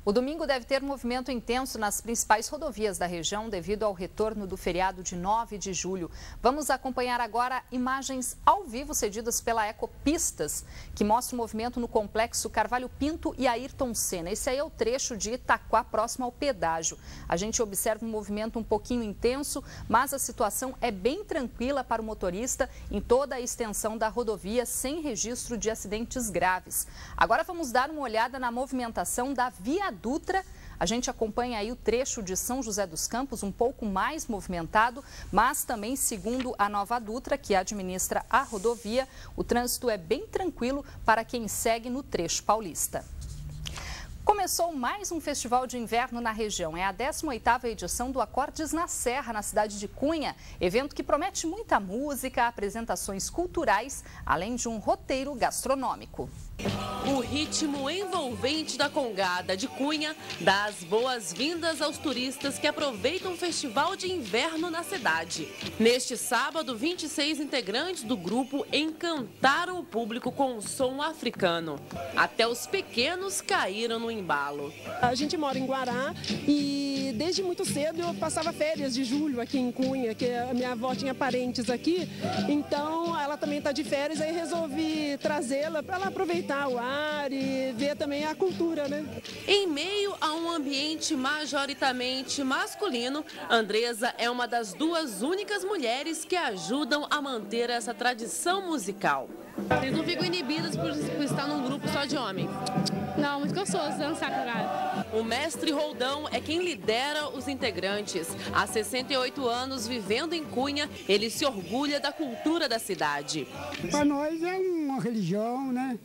O domingo deve ter movimento intenso nas principais rodovias da região devido ao retorno do feriado de 9 de julho. Vamos acompanhar agora imagens ao vivo cedidas pela Ecopistas, que mostra o movimento no complexo Carvalho Pinto e Ayrton Senna. Esse aí é o trecho de Itaquá, próximo ao pedágio. A gente observa um movimento um pouquinho intenso, mas a situação é bem tranquila para o motorista em toda a extensão da rodovia, sem registro de acidentes graves. Agora vamos dar uma olhada na movimentação da Via Dutra. A gente acompanha aí o trecho de São José dos Campos, um pouco mais movimentado, mas também, segundo a Nova Dutra, que administra a rodovia, o trânsito é bem tranquilo para quem segue no trecho paulista. Começou mais um festival de inverno na região. É a 18ª edição do Acordes na Serra, na cidade de Cunha. Evento que promete muita música, apresentações culturais, além de um roteiro gastronômico. O ritmo envolvente da Congada de Cunha dá as boas-vindas aos turistas que aproveitam o festival de inverno na cidade. Neste sábado, 26 integrantes do grupo encantaram o público com o som africano. Até os pequenos caíram no embalo. A gente mora em Guará e desde muito cedo eu passava férias de julho aqui em Cunha, que a minha avó tinha parentes aqui, então ela também está de férias, aí resolvi trazê-la para ela aproveitar o ar e ver também a cultura, né? Em meio a um ambiente majoritariamente masculino, Andresa é uma das duas únicas mulheres que ajudam a manter essa tradição musical. Vocês não ficam inibidas por estar num grupo só de homens? Não, muito gostoso dançar com a galera. O mestre Roldão é quem lidera os integrantes. Há 68 anos vivendo em Cunha, ele se orgulha da cultura da cidade. Para nós é uma religião, né?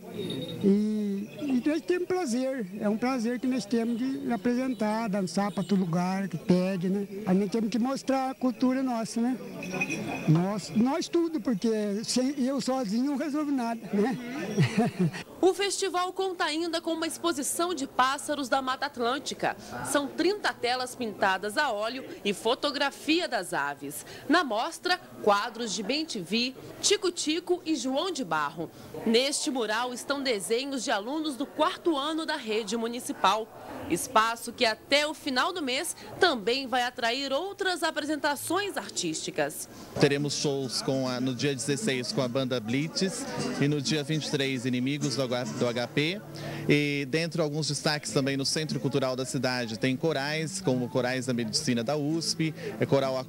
E nós temos prazer. É um prazer que nós temos de apresentar, dançar para todo lugar que pede, né? A gente temos que mostrar a cultura nossa, né? Nós tudo, porque sem eu sozinho não resolvo nada, né? O festival conta ainda com uma exposição de pássaros da Mata Atlântica. São 30 telas pintadas a óleo e fotografia das aves. Na mostra, quadros de Bem-te-vi, Tico-Tico e João de Barro. Neste mural estão desenhos de alunos do 4º ano da rede municipal. Espaço que até o final do mês também vai atrair outras apresentações artísticas. Teremos shows no dia 16 com a banda Blitz e no dia 23 Inimigos do HP. E dentro alguns destaques também no Centro Cultural da cidade tem corais, como corais da Medicina da USP, coral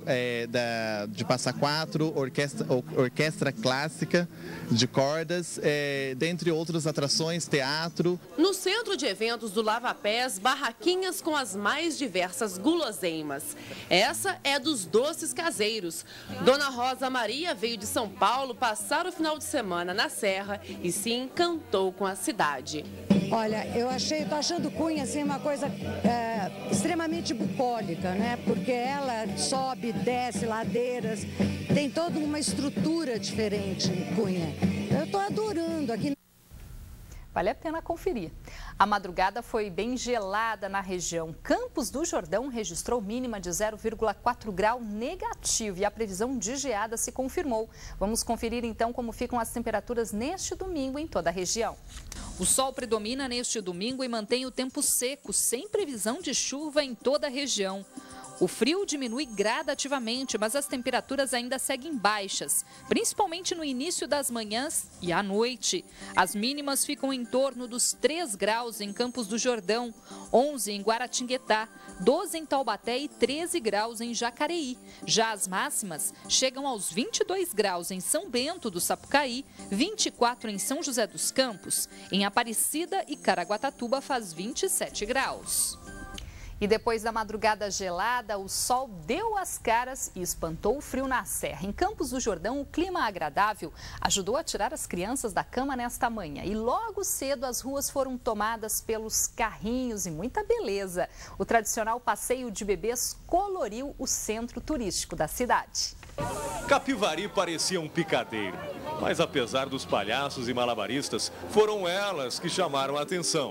de Passa Quatro, orquestra clássica de cordas, dentre outras atrações, teatro. No centro de eventos do Lava Pés, barraquinhas com as mais diversas guloseimas. Essa é dos doces caseiros. Dona Rosa Maria veio de São Paulo passar o final de semana na Serra e se encantou com a cidade. Olha, tô achando Cunha assim, uma coisa extremamente bucólica, né? Porque ela sobe, desce ladeiras, tem toda uma estrutura diferente em Cunha. Eu estou adorando aqui. Vale a pena conferir. A madrugada foi bem gelada na região. Campos do Jordão registrou mínima de 0,4 grau negativo e a previsão de geada se confirmou. Vamos conferir então como ficam as temperaturas neste domingo em toda a região. O sol predomina neste domingo e mantém o tempo seco, sem previsão de chuva em toda a região. O frio diminui gradativamente, mas as temperaturas ainda seguem baixas, principalmente no início das manhãs e à noite. As mínimas ficam em torno dos 3 graus em Campos do Jordão, 11 em Guaratinguetá, 12 em Taubaté e 13 graus em Jacareí. Já as máximas chegam aos 22 graus em São Bento do Sapucaí, 24 em São José dos Campos. Em Aparecida e Caraguatatuba faz 27 graus. E depois da madrugada gelada, o sol deu as caras e espantou o frio na serra. Em Campos do Jordão, o clima agradável ajudou a tirar as crianças da cama nesta manhã. E logo cedo as ruas foram tomadas pelos carrinhos e muita beleza. O tradicional passeio de bebês coloriu o centro turístico da cidade. Capivari parecia um picadeiro, mas apesar dos palhaços e malabaristas, foram elas que chamaram a atenção.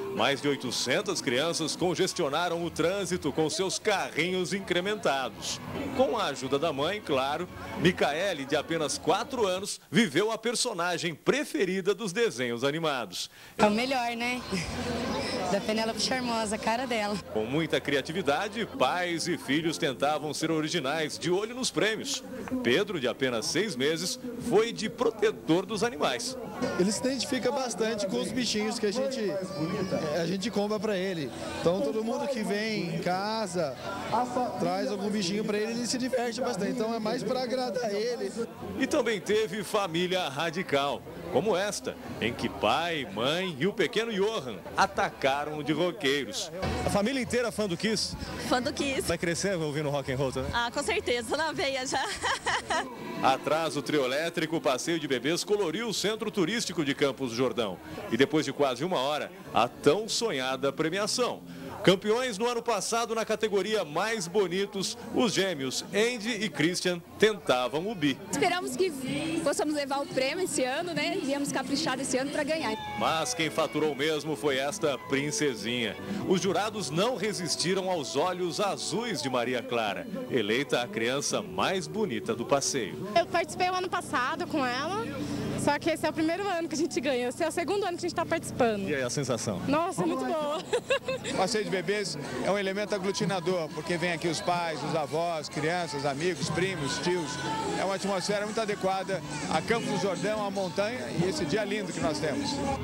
mais de 800 crianças congestionaram o trânsito com seus carrinhos incrementados. Com a ajuda da mãe, claro, Micaele, de apenas 4 anos, viveu a personagem preferida dos desenhos animados. É o melhor, né? Da Penélope Charmosa, a cara dela. Com muita criatividade, pais e filhos tentavam ser originais, de olho nos prêmios. Pedro, de apenas 6 meses, foi de protetor dos animais. Ele se identifica bastante com os bichinhos que a gente compra para ele. Então todo mundo que vem em casa traz algum bichinho para ele se diverte bastante. Então é mais para agradar ele. E também teve família radical, como esta, em que pai, mãe e o pequeno Johan atacaram de roqueiros. A família inteira fã do Kiss? Fã do Kiss. Vai crescer ouvindo rock and roll também? Ah, com certeza, na veia já. Atrás do trio elétrico, o passeio de bebês coloriu o centro turístico de Campos do Jordão. E depois de quase 1 hora, a tão sonhada premiação. Campeões no ano passado na categoria mais bonitos, os gêmeos Andy e Christian tentavam o bi. Esperamos que possamos levar o prêmio esse ano, né? Viemos caprichar esse ano para ganhar. Mas quem faturou mesmo foi esta princesinha. Os jurados não resistiram aos olhos azuis de Maria Clara, eleita a criança mais bonita do passeio. Eu participei o ano passado com ela. Só que esse é o primeiro ano que a gente ganha, esse é o segundo ano que a gente está participando. E aí, a sensação? Nossa, é muito boa. O passeio de bebês é um elemento aglutinador, porque vem aqui os pais, os avós, crianças, amigos, primos, tios. É uma atmosfera muito adequada a Campos do Jordão, a montanha e esse dia lindo que nós temos.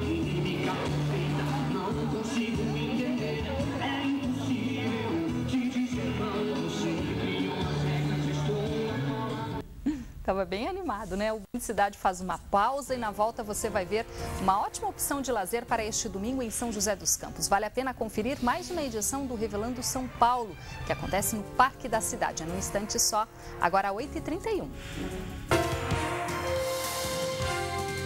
Estava bem animado, né? O Cidade faz uma pausa e na volta você vai ver uma ótima opção de lazer para este domingo em São José dos Campos. Vale a pena conferir mais uma edição do Revelando São Paulo, que acontece no Parque da Cidade. É num instante só, agora 8h31.